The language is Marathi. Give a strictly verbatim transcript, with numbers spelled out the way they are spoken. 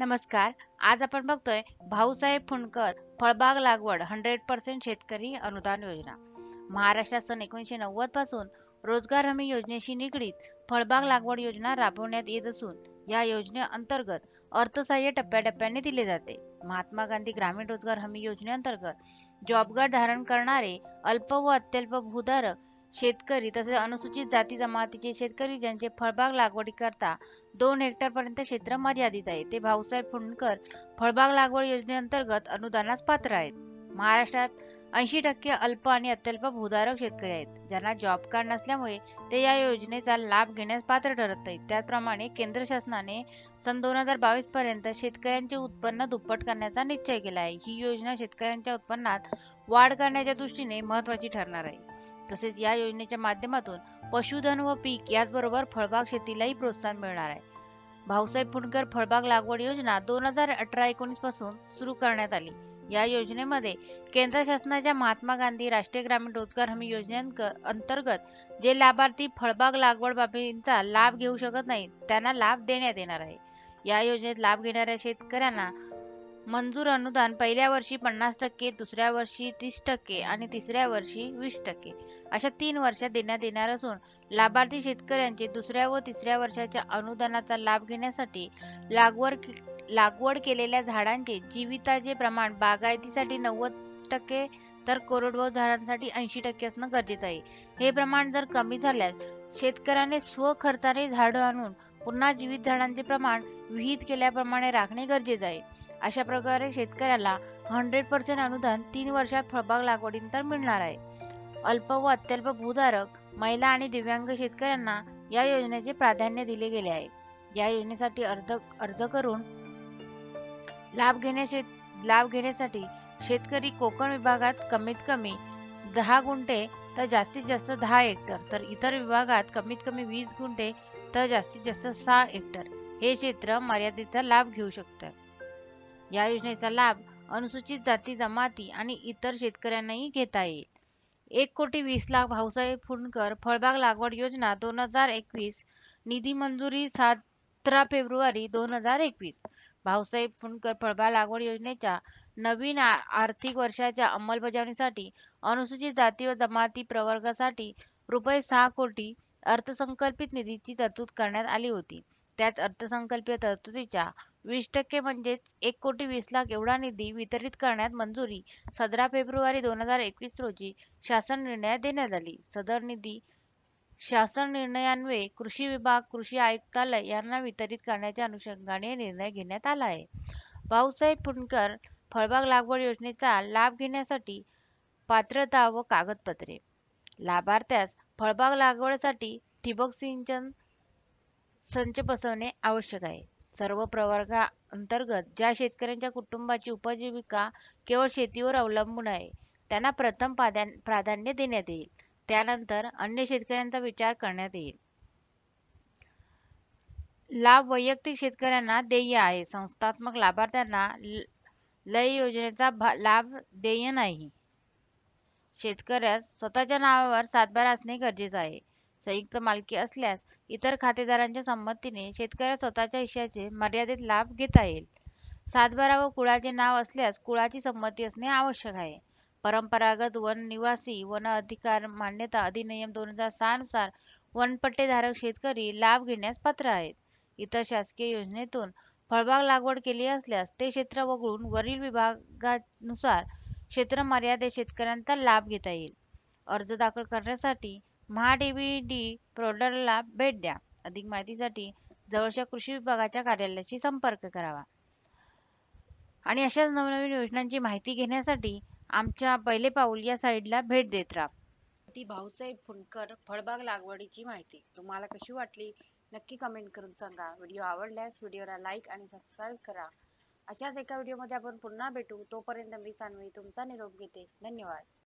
नमस्कार. आज आपण बघतोय भाऊसाहेब फुंडकर फळबाग लागवड शंभर टक्के शेतकरी अनुदान योजना. महाराष्ट्रात सन एकोणीसशे नव्वद पासून रोजगार हमी योजनेशी निगडीत फळबाग लागवड योजना राबवण्यात येत असून या योजनेअंतर्गत अर्थसहाय्य टप्प्याटप्प्याने दिले जाते. महात्मा गांधी ग्रामीण रोजगार हमी योजनेअंतर्गत जॉब कार्ड धारण करणारे अल्प व अत्यल्प भूधारक शेतकरी तसेच अनुसूचित जाती जमातीचे शेतकरी ज्यांचे फळबाग लागवडीकरता दोन हेक्टर पर्यंत क्षेत्र मर्यादित आहे ते भाऊसाहेब फुंडकर फळबाग लागवड योजनेअंतर्गत अनुदानास पात्र आहेत. महाराष्ट्रात ऐंशी टक्के अल्प आणि अत्यल्प भूधारक शेतकरी आहेत ज्यांना जॉब कार्ड नसल्यामुळे ते या योजनेचा लाभ घेण्यास पात्र ठरत नाहीत. त्याचप्रमाणे केंद्र शासनाने सन दोन हजार बावीस पर्यंत शेतकऱ्यांचे उत्पन्न दुप्पट करण्याचा निश्चय केला आहे. ही योजना शेतकऱ्यांच्या उत्पन्नात वाढ करण्याच्या दृष्टीने महत्त्वाची ठरणार आहे. तसेच या योजनेच्या माध्यमातून पशुधन व पीक याचबरोबर फळबाग शेतीलाही प्रोत्साहन मिळणार आहे. भाऊसाहेब फुंडकर फळबाग लागवड योजना दोन हजार अठरा एकोणीस पासून सुरू करण्यात आली. या योजनेमध्ये केंद्र शासनाच्या महात्मा गांधी राष्ट्रीय ग्रामीण रोजगार हमी योजनेअंतर्गत जे लाभार्थी फळबाग लागवड बाबींचा लाभ घेऊ शकत नाहीत त्यांना लाभ देण्यात येणार आहे. या योजनेत लाभ घेणाऱ्या शेतकऱ्यांना मंजूर अनुदान पहिल्या वर्षी पन्नास टक्के, दुसऱ्या वर्षी तीस टक्के आणि तिसऱ्या वर्षी वीस टक्के अशा तीन वर्षात देण्यात येणार असून लाभार्थी शेतकऱ्यांचे दुसऱ्या व तिसऱ्या वर्षाच्या अनुदानाचा लाभ घेण्यासाठी लागवड लागवड केलेल्या झाडांचे जीविताचे प्रमाण बागायतीसाठी नव्वद टक्के तर कोरडवाहू झाडांसाठी ऐंशी टक्के असणं गरजेचं आहे. हे प्रमाण जर कमी झाल्यास शेतकऱ्याने स्वखर्चाने झाडं आणून पुन्हा जीवित झाडांचे प्रमाण विहित केल्याप्रमाणे राखणे गरजेचे आहे. अशा प्रकारे शेतकऱ्याला शंभर टक्के अनुदान तीन वर्षात फळबाग लागवडीनंतर मिळणार आहे. अल्प व अत्यल्प भूधारक, महिला आणि दिव्यांग शेतकऱ्यांना या योजनेचे प्राधान्य दिले गेले आहे. या योजनेसाठी अर्ज अर्ज करून लाभ घेण्याचे लाभ घेण्यासाठी शेतकरी कोकण विभागात कमीत कमी दहा गुंठे तर जास्तीत जास्त दहा हेक्टर तर इतर विभागात कमीत कमी वीस गुंठे तर जास्तीत जास्त सहा हेक्टर हे क्षेत्र मर्यादेचा लाभ घेऊ शकतात. या योजनेचा लाभ अनुसूचित जाती जमाती आणि इतर शेतकऱ्यांनाही घेता येईल. एक कोटी वीस लाख भाऊसाहेब फुंडकर फळबाग लागवड योजना दोन हजार एकवीस निधी मंजुरी सतरा फेब्रुवारी दोन हजार एकवीस. भाऊसाहेब फुंडकर फळबाग लागवड योजनेच्या नवीन आर्थिक वर्षाच्या अंमलबजावणीसाठी अनुसूचित जाती व जमाती प्रवर्गासाठी रुपये सहा कोटी अर्थसंकल्पित निधीची तरतूद करण्यात आली होती. त्याच अर्थसंकल्पीय तरतुदीच्या वीस टक्के म्हणजेच एक कोटी वीस लाख एवढा निधी वितरित करण्यात मंजुरी सतरा फेब्रुवारी दोन हजार एकवीस रोजी शासन निर्णयात देण्यात आली. सदर निधी शासन निर्णयान्वये कृषी विभाग, कृषी आयुक्तालय यांना वितरित करण्याच्या अनुषंगाने निर्णय घेण्यात आला आहे. भाऊसाहेब फुंडकर फळबाग लागवड योजनेचा लाभ घेण्यासाठी पात्रता व कागदपत्रे. लाभार्थ्यास फळबाग लागवडीसाठी ठिबक सिंचन संच बसवणे आवश्यक आहे. सर्व प्रवर्गाअंतर्गत ज्या शेतकऱ्यांच्या कुटुंबाची उपजीविका केवळ शेतीवर अवलंबून आहे त्यांना प्रथम प्राधान्य देण्यात येईल. त्यानंतर अन्य शेतकऱ्यांचा विचार करण्यात येईल. लाभ वैयक्तिक शेतकऱ्यांना देय आहे. संस्थात्मक लाभार्थ्यांना लय योजनेचा लाभ देय नाही. शेतकऱ्यास स्वतःच्या नावावर सातबारा असणे गरजेचे आहे. संयुक्त मालकी असल्यास इतर खातेदारांच्या संमतीने शेतकऱ्यास स्वतःच्या हिश्श्याचे मर्यादित लाभ घेता येईल. सातबारा व कुळाचे नाव असल्यास कुळाची संमती असणे आवश्यक आहे. परंपरागत वन निवासी वन अधिकार मान्यता अधिनियम दोन हजार सहा नुसार वनपट्टेधारक शेतकरी लाभ घेण्यास पात्र आहेत. इतर शासकीय योजनेतून फळबाग लागवड केली असल्यास ते क्षेत्र वगळून वरील विभागानुसार क्षेत्र मर्यादित शेतकऱ्यांचा लाभ घेता येईल. अर्ज दाखल करण्यासाठी महाडीबीटी पोर्टलला भेट द्या. अधिक माहितीसाठी जवळच्या कृषी विभागाच्या कार्यालयाशी संपर्क करावा. आणि अशाच नवनवीन योजनांची माहिती घेण्यासाठी आमच्या पहिले पाऊल या साईडला भेट देत राहा. ती भाऊसाहेब फुंडकर फळबाग लागवडीची माहिती तुम्हाला कशी वाटली नक्की कमेंट करून सांगा. व्हिडिओ आवडल्यास व्हिडिओला लाईक आणि सबस्क्राईब करा. अशाच एका व्हिडिओमध्ये आपण पुन्हा भेटू. तोपर्यंत मी सान्वी तुमचा निरोप घेते. धन्यवाद.